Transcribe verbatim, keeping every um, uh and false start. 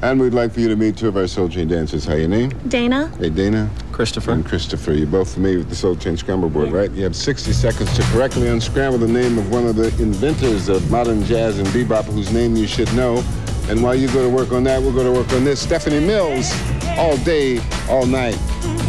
And we'd like for you to meet two of our Soul Train dancers. How your name? Dana. Hey, Dana. Christopher. And Christopher. You're both familiar with the Soul Train Scramble Board, right? You have sixty seconds to correctly unscramble the name of one of the inventors of modern jazz and bebop, whose name you should know. And while you go to work on that, we'll go to work on this. Stephanie Mills, all day, all night.